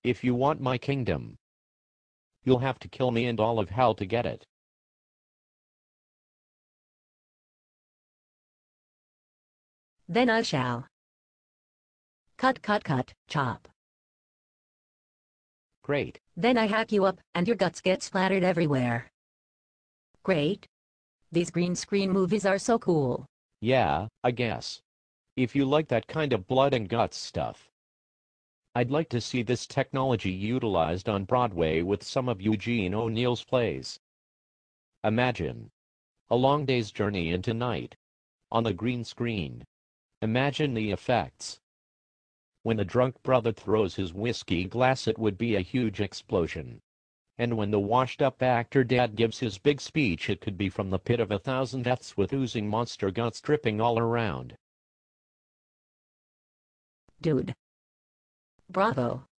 If you want my kingdom, you'll have to kill me and all of hell to get it. Then I shall. Cut, cut, cut, chop. Great. Then I hack you up, and your guts get splattered everywhere. Great. These green screen movies are so cool. Yeah, I guess. If you like that kind of blood and guts stuff. I'd like to see this technology utilized on Broadway with some of Eugene O'Neill's plays. Imagine a long day's journey into night on the green screen. Imagine the effects. When the drunk brother throws his whiskey glass, it would be a huge explosion. And when the washed-up actor dad gives his big speech, it could be from the pit of 1,000 deaths with oozing monster guts dripping all around. Dude. Bravo.